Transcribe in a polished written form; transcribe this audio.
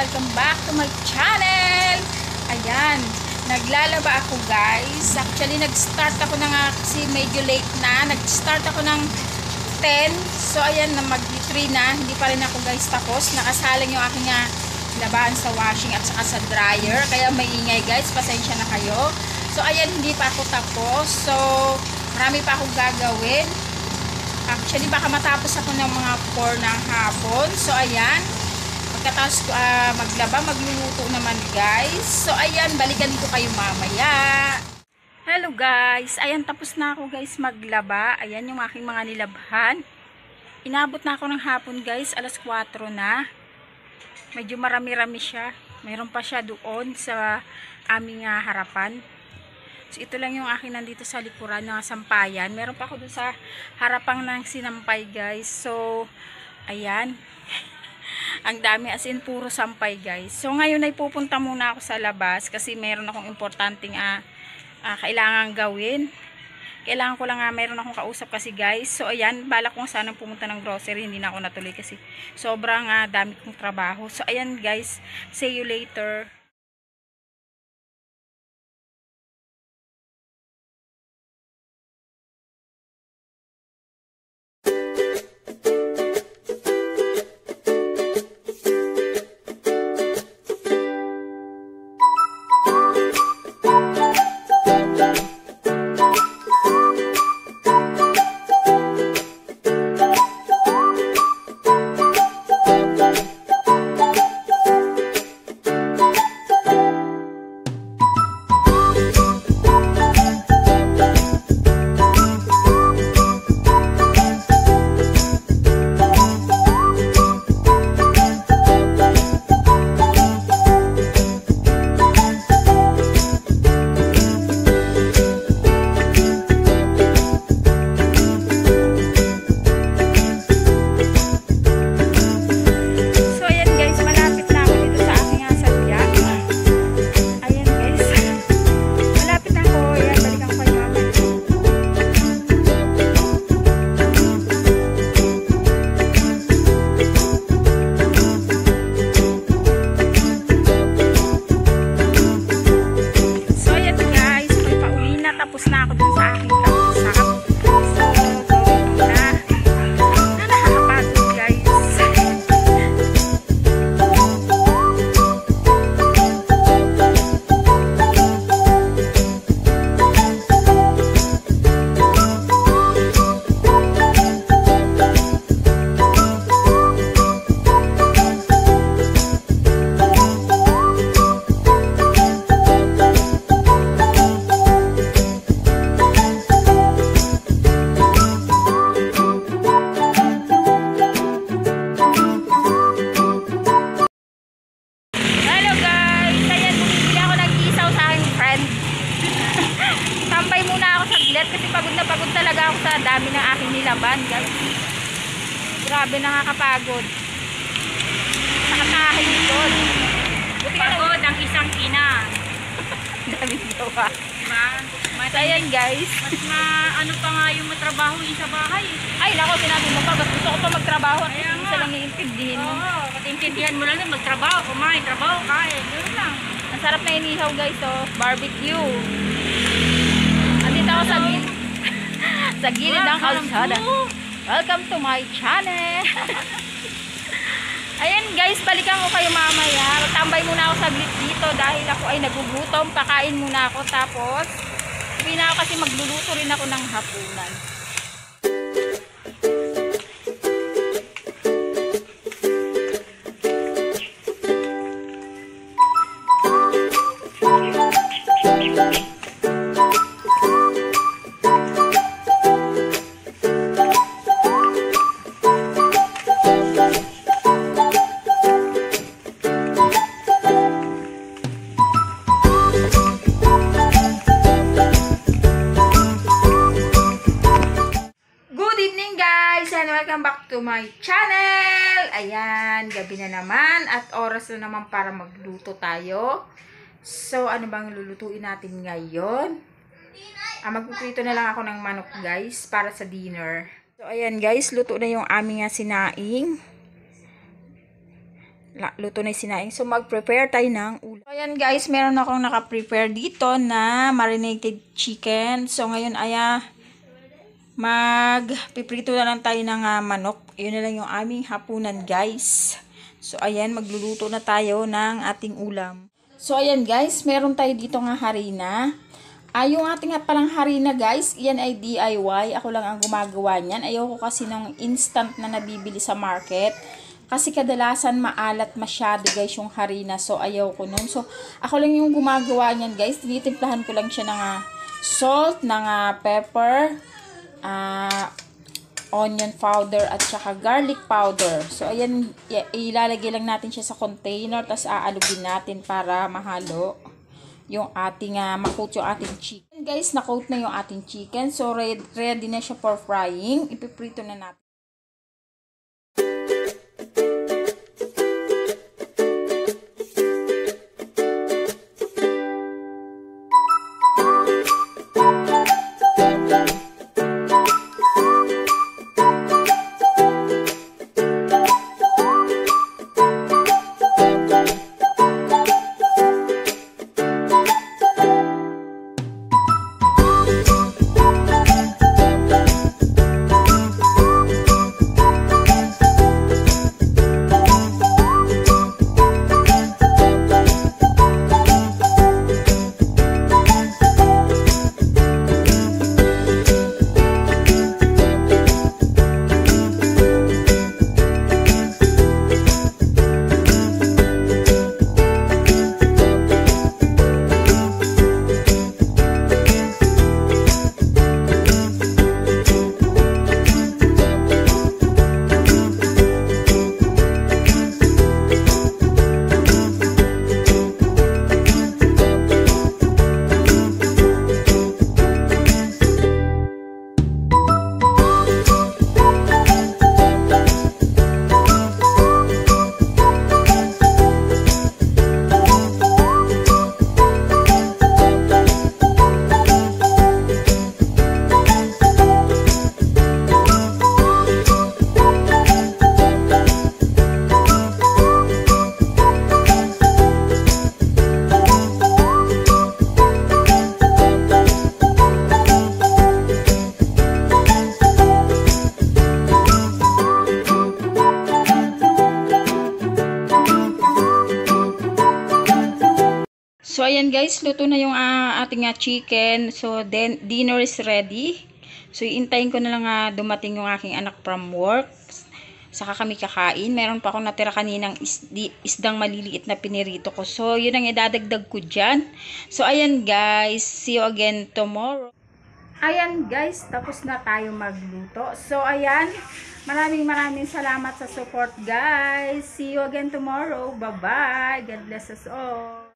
welcome back to my channel. Ayan, naglalaba ako guys. Actually, nag-start ako ng kasi medyo late na. Nag-start ako ng 10. So, ayan, na mag-3 na. Hindi pa rin ako guys tapos. Nakasalang yung aking labahan sa washing at saka sa dryer. Kaya may ingay guys. Pasensya na kayo. So, ayan, hindi pa ako tapos. So, marami pa akong gagawin. Actually, baka matapos ako ng mga 4 ng hapon. So, ayan. Pagkatapos maglaba, magluluto naman guys. So, ayan. Balikan ko kayo mamaya. Hello guys. Ayan, tapos na ako guys maglaba. Ayan yung aking mga nilabhan. Inabot na ako ng hapon guys. Alas 4 na. Medyo marami-rami siya. Mayroon pa siya doon sa aming harapan. So, ito lang yung akin nandito sa likuran ng sampayan. Meron pa ako dun sa harapang ng sinampay guys. So, ayan. Ang dami as in puro sampay guys. So, ngayon ay pupunta muna ako sa labas kasi meron akong importanteng kailangan gawin. Kailangan ko lang meron akong kausap kasi guys. So, ayan. Balak ko sanang pumunta ng grocery. Hindi na ako natuloy kasi sobrang dami kong trabaho. So, ayan guys. See you later. Kasi pagod na pagod talaga ako sa dami ng aking nilaban guys. Grabe, nakakapagod. Nakakahilikod. Pagod ang isang ina. Dami gawa. Diba? So ayan guys. Mas ano pa nga yung matrabaho sa bahay. Ay nako, sinabi mo pa. Gusto ko pa magtrabaho at isa lang iintindihin mo. Oo, patintindihan mo lang din. Magtrabaho, kumain, trabaho, kain. Yun lang. Ang sarap na inihaw guys. So, barbecue. Ako sa gilid ng kalsada. Welcome to my channel. Ayan guys, balikan ko kayo mamaya. Tambay muna ako saglit dito dahil ako ay nagugutom. Pakain muna ako tapos uwi na ako kasi magluluto rin ako ng hapunan. Welcome back to my channel. Ayan, gabi na naman at oras na naman para magluto tayo. So, ano bang lulutuin natin ngayon? Magpuprito na lang ako ng manok guys para sa dinner. So, ayan guys, luto na yung aming sinaing. luto na yung sinaing. So, mag-prepare tayo ng ulam. So, ayan guys, meron akong naka-prepare dito na marinated chicken. So, ngayon ay magpiprito na lang tayo ng manok. Yun na lang yung aming hapunan guys. So, ayan, magluluto na tayo ng ating ulam. So, ayan guys, meron tayo dito nga harina. Yung ating palang harina guys, yan ay DIY. Ako lang ang gumagawa niyan. Ayoko kasi ng instant na nabibili sa market. Kasi kadalasan maalat masyado guys yung harina. So, ayaw ko nun. So, ako lang yung gumagawa niyan guys. Tinitimplahan ko lang siya ng salt, ng pepper, onion powder, at saka garlic powder. So, ayan, ilalagay lang natin siya sa container. Tapos, aalugin natin para mahalo yung ating, makoat yung ating chicken. Guys, nakoat na yung ating chicken. So, ready na siya for frying. Ipiprito na natin. So, ayan guys, luto na yung ating chicken. So, then, dinner is ready. So, iintayin ko na lang dumating yung aking anak from work. Saka kami kakain. Meron pa akong natira kaninang isdang maliliit na pinirito ko. So, yun ang idadagdag ko dyan. So, ayan guys, see you again tomorrow. Ayan guys, tapos na tayo magluto. So, ayan, maraming salamat sa support guys. See you again tomorrow. Bye-bye. God bless us all.